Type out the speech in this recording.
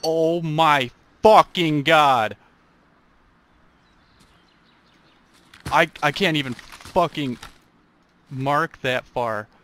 Oh my fucking god. I can't even fucking mark that far.